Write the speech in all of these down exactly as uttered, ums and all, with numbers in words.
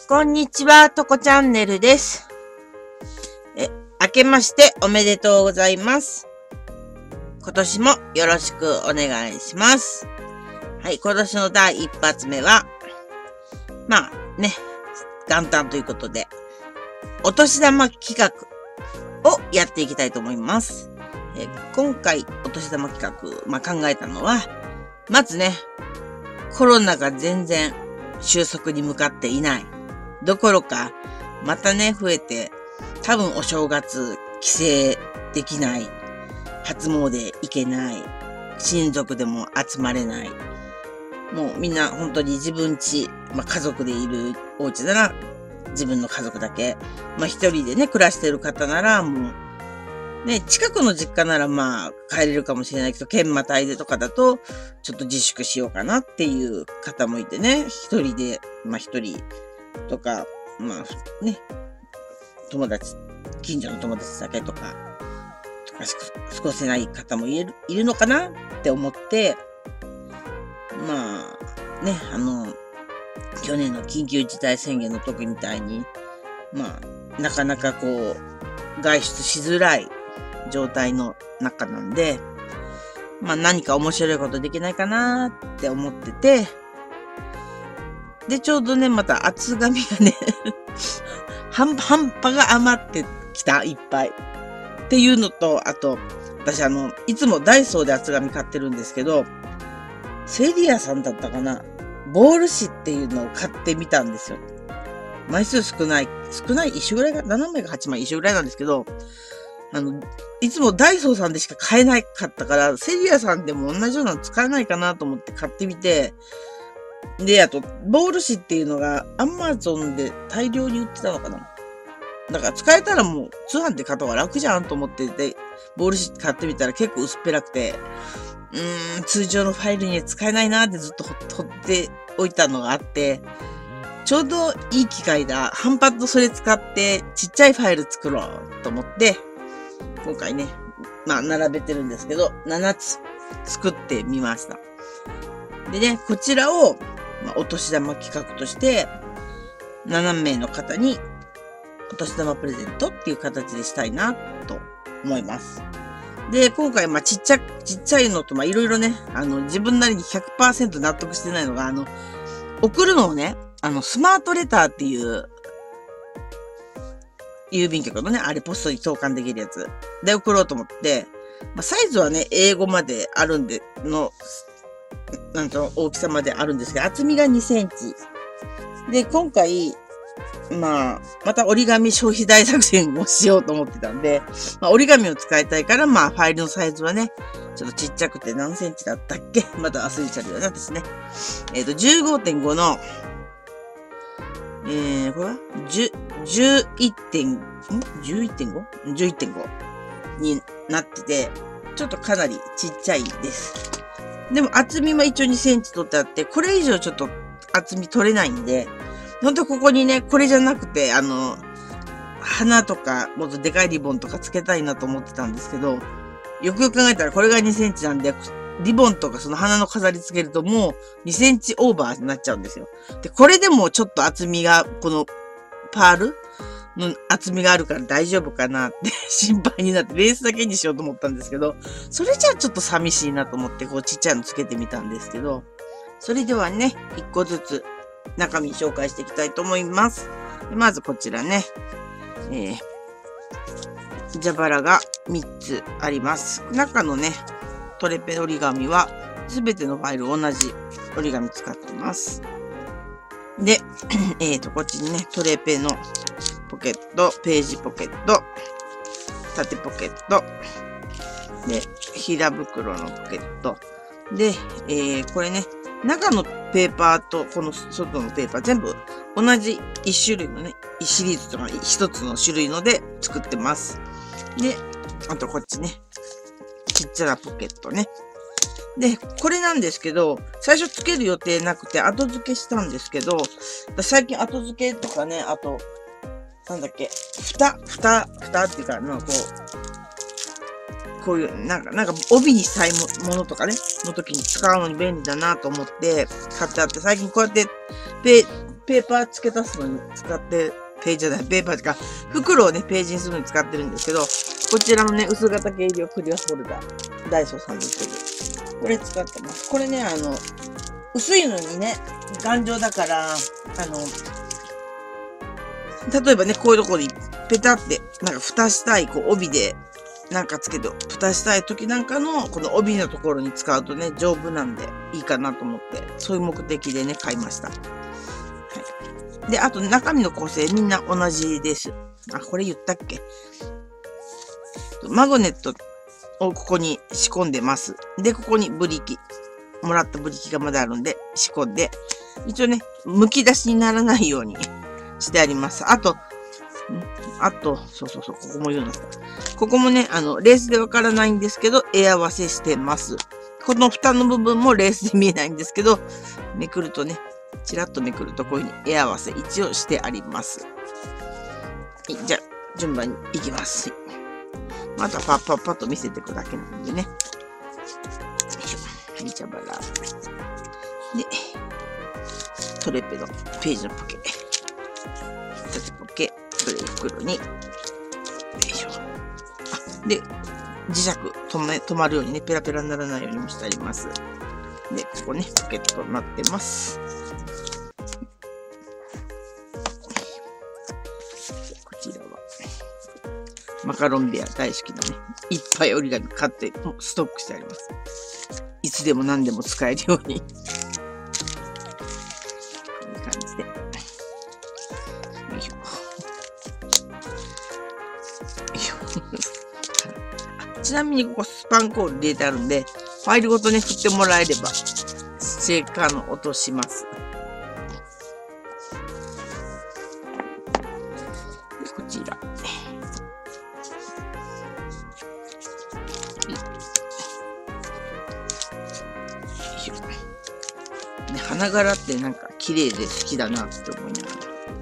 こんにちは、とこチャンネルです。え、明けましておめでとうございます。今年もよろしくお願いします。はい、今年の第一発目は、まあね、元旦ということで、お年玉企画をやっていきたいと思います。え今回お年玉企画、まあ、考えたのは、まずね、コロナが全然収束に向かっていない。どころか、またね、増えて、多分お正月、帰省できない。初詣行けない。親族でも集まれない。もうみんな本当に自分家、まあ家族でいるお家なら、自分の家族だけ。まあ一人でね、暮らしてる方なら、もう、ね、近くの実家ならまあ帰れるかもしれないけど、県またいでとかだと、ちょっと自粛しようかなっていう方もいてね、一人で、まあ一人とか、まあね、友達、近所の友達だけとか、とかし過ごせない方もいる、いるのかなって思って、まあね、あの、去年の緊急事態宣言の時みたいに、まあ、なかなかこう、外出しづらい状態の中なんで、まあ何か面白いことできないかなって思ってて、で、ちょうどね、また厚紙がね、半半端が余ってきた、いっぱい。っていうのと、あと、私あの、いつもダイソーで厚紙買ってるんですけど、セリアさんだったかな、ボール紙っていうのを買ってみたんですよ。枚数少ない、少ない、一緒ぐらいが、ななまいかはちまい一緒ぐらいなんですけど、あの、いつもダイソーさんでしか買えなかったから、セリアさんでも同じようなの使えないかなと思って買ってみて、で、あと、ボール紙っていうのがアマゾンで大量に売ってたのかな。だから使えたらもう通販で買った方が楽じゃんと思ってて、ボール紙買ってみたら結構薄っぺらくて、うーん、通常のファイルには使えないなってずっとほっておいたのがあって、ちょうどいい機会だ。半端とそれ使ってちっちゃいファイル作ろうと思って、今回ね、まあ並べてるんですけど、ななつ作ってみました。でね、こちらを、まあ、お年玉企画として、ななめいの方にお年玉プレゼントっていう形でしたいなと思います。で、今回、まあ、ちっちゃ、ちっちゃいのと、ま、いろいろね、あの、自分なりに ひゃくパーセント 納得してないのが、あの、送るのをね、あの、スマートレターっていう、郵便局のね、あれポストに投函できるやつで送ろうと思って、まあ、サイズはね、英語まであるんで、の、なんと大きさまであるんですけど、厚みがにセンチ。で、今回、まあ、また折り紙消費大作戦をしようと思ってたんで、まあ、折り紙を使いたいから、まあ、ファイルのサイズはね、ちょっとちっちゃくて何センチだったっけまた忘れちゃうよね、私ね。えっと、じゅうごてんご の、えー、これは ?じゅういってん、ん ?じゅういってんご? じゅういってんご になってて、ちょっとかなりちっちゃいです。でも厚みも一応にセンチ取ってあって、これ以上ちょっと厚み取れないんで、ほんとここにね、これじゃなくて、あの、花とか、もっとでかいリボンとかつけたいなと思ってたんですけど、よくよく考えたらこれがにセンチなんで、リボンとかその花の飾りつけるともうにセンチオーバーになっちゃうんですよ。で、これでもちょっと厚みが、このパールの厚みがあるから大丈夫かなって心配になってレースだけにしようと思ったんですけど、それじゃあちょっと寂しいなと思ってこうちっちゃいのつけてみたんですけど、それではね、一個ずつ中身紹介していきたいと思います。まずこちらね、えー、蛇腹がみっつあります。中のね、トレペ折り紙はすべてのファイル同じ折り紙使ってます。で、えっと、こっちにね、トレペのポケット、ページポケット、縦ポケット、で、平袋のポケット。で、えー、これね、中のペーパーとこの外のペーパー全部同じ一種類のね、一シリーズとか一つの種類ので作ってます。で、あとこっちね、ちっちゃなポケットね。で、これなんですけど、最初つける予定なくて後付けしたんですけど、最近後付けとかね、あと、なんだっけ、蓋、蓋、蓋っていうか、なんかこう、こういう、なんか、なんか帯にしたいものとかね、の時に使うのに便利だなと思って買ってあって、最近こうやってペ、 ペーパー付け足すのに使って、ページじゃない、ペーパーとか、袋をね、ページにするのに使ってるんですけど、こちらのね、薄型軽量クリアホルダー、ダイソーさんで売ってる。これ使ってます。これね、あの、薄いのにね、頑丈だから、あの、例えばね、こういうところにペタって、なんか蓋したい、こう、帯で、なんかつけて、蓋したい時なんかの、この帯のところに使うとね、丈夫なんでいいかなと思って、そういう目的でね、買いました。はい。で、あと中身の構成みんな同じです。あ、これ言ったっけ？マグネットをここに仕込んでます。で、ここにブリキ。もらったブリキがまだあるんで、仕込んで、一応ね、剥き出しにならないようにしてあります。あと、あと、そうそうそう、ここも言うんだった。ここもね、あの、レースでわからないんですけど、絵合わせしてます。この蓋の部分もレースで見えないんですけど、めくるとね、ちらっとめくるとこういう風に絵合わせ一応してあります。はい、じゃあ、順番に行きます。またパッパッパッと見せていくだけなんでね。よいしょ。はい、じゃあバラ。で、トレペのページのポケ。縦ポケ。これ袋に。よいしょ。あ、で、磁石止め、止まるようにね、ペラペラにならないようにもしてあります。で、ここね、ポケットになってます。こちらは、マカロンベア大好きなね、いっぱい折り紙買ってストックしてあります。いつでも何でも使えるように。こういう感じで。よいしょ。よいしょ。ちなみにここスパンコール入れてあるんで、ファイルごとね、振ってもらえれば、シェーカーの音します。でこちら。ね、花柄ってなんか綺麗で好きだなって思いながら。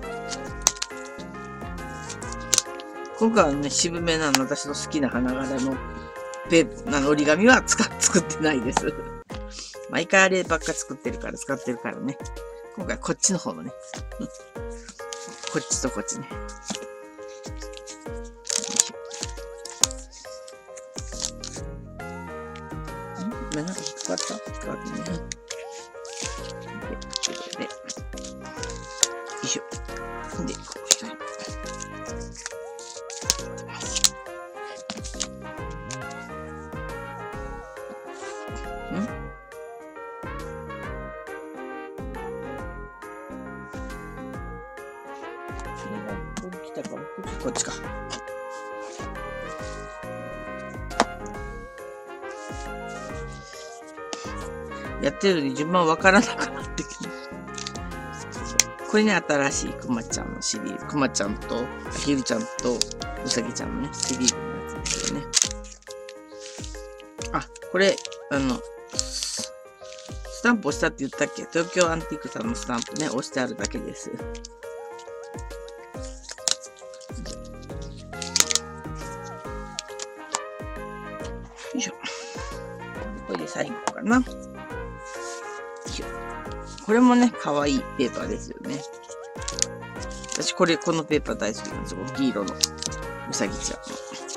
今回はね、渋めなの私の好きな花柄のペーあの折り紙は使っ作ってないです。毎回あればっか作ってるから使ってるからね。今回こっちの方のね。こっちとこっちね。ん？今なんか引っかかった？引っかかってね。で、これで。よいしょ。で、こうしたい。こっちか。やってるのに順番わからなくなってきて。これね、新しいくまちゃんのシリーズ。くまちゃんと、アヒルちゃんと、うさぎちゃんのね、シリーズのやつですよね。あ、これ、あの、スタンプ押したって言ったっけ？東京アンティークさんのスタンプね、押してあるだけです。よいしょ。これで最後かな。これもね、かわいいペーパーですよね。私、これ、このペーパー大好きなんですよ。黄色のうさぎちゃんの。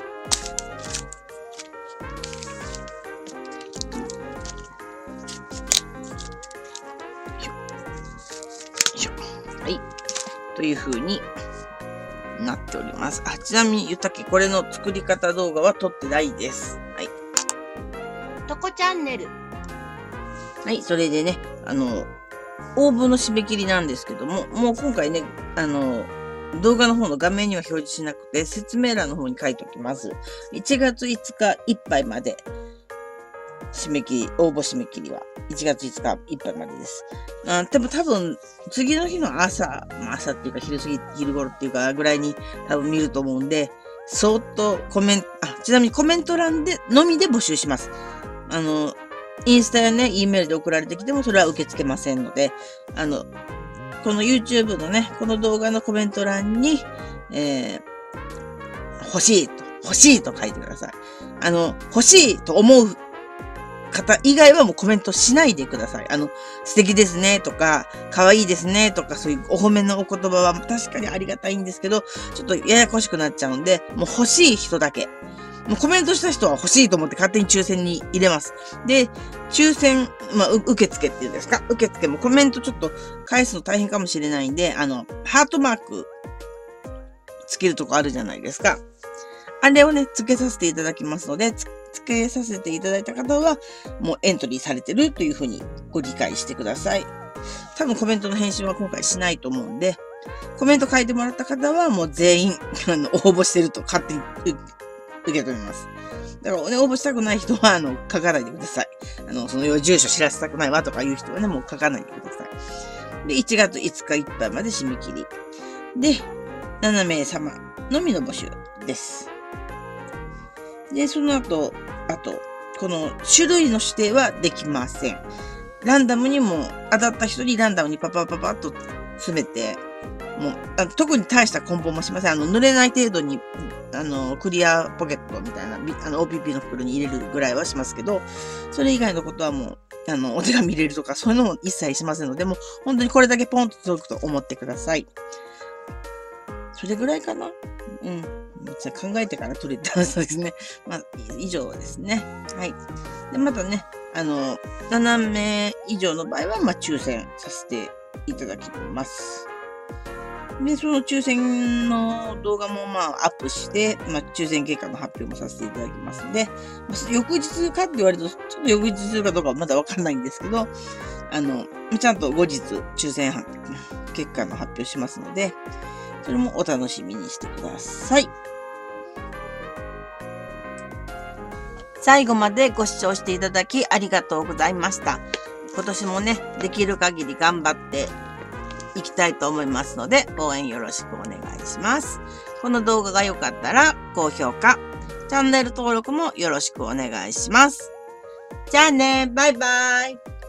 はい。という風になっております。あ、ちなみに言ったっけ、これの作り方動画は撮ってないです。はい。 とこチャンネル。 はい、それでね、あの、応募の締め切りなんですけども、もう今回ね、あの、動画の方の画面には表示しなくて、説明欄の方に書いておきます。いちがついつかいっぱいまで、締め切り、応募締め切りは、いちがついつかいっぱいまでです。あでも多分、次の日の朝、まあ、朝っていうか昼過ぎ、昼頃っていうかぐらいに多分見ると思うんで、そーっとコメント、あ、ちなみにコメント欄で、のみで募集します。あの、インスタやね、E メールで送られてきてもそれは受け付けませんので、あの、この YouTube のね、この動画のコメント欄に、えー、欲しいと、欲しいと書いてください。あの、欲しいと思う方以外はもうコメントしないでください。あの、素敵ですねとか、可愛いですねとか、そういうお褒めのお言葉は確かにありがたいんですけど、ちょっとややこしくなっちゃうんで、もう欲しい人だけ。もうコメントした人は欲しいと思って勝手に抽選に入れます。で、抽選、まあ、受付っていうんですか？受付もコメントちょっと返すの大変かもしれないんで、あの、ハートマークつけるとこあるじゃないですか。あれをね、つけさせていただきますので、つつけさせていただいた方は、もうエントリーされてるというふうにご理解してください。多分コメントの返信は今回しないと思うんで、コメント書いてもらった方はもう全員、あの、応募してると勝手に受け止めます。だからね、応募したくない人は、あの、書かないでください。あの、その住所知らせたくないわとかいう人はね、もう書かないでください。で、いちがついつかいっぱいまで締め切り。で、ななめいさまのみの募集です。で、その後、あと、この種類の指定はできません。ランダムにも、当たった人にランダムにパパパパッと詰めて、もう、あの特に大した梱包もしません。あの、濡れない程度に、あの、クリアポケットみたいな、あの、オーピーピー の袋に入れるぐらいはしますけど、それ以外のことはもう、あの、お手紙入れるとか、そういうのも一切しませんので、もう、本当にこれだけポンと届くと思ってください。それぐらいかな？うん。じゃあ考えてから取れたそうですね。まあ、以上ですね。はい。で、またね、あの、ななめい以上の場合は、まあ、抽選させていただきます。で、その抽選の動画もまあアップして、まあ抽選結果の発表もさせていただきますので、翌日かって言われると、ちょっと翌日するかどうかはまだわかんないんですけど、あの、ちゃんと後日抽選結果の発表しますので、それもお楽しみにしてください。最後までご視聴していただきありがとうございました。今年もね、できる限り頑張っていきたいと思いますので、応援よろしくお願いします。この動画が良かったら、高評価、チャンネル登録もよろしくお願いします。じゃあね、バイバイ。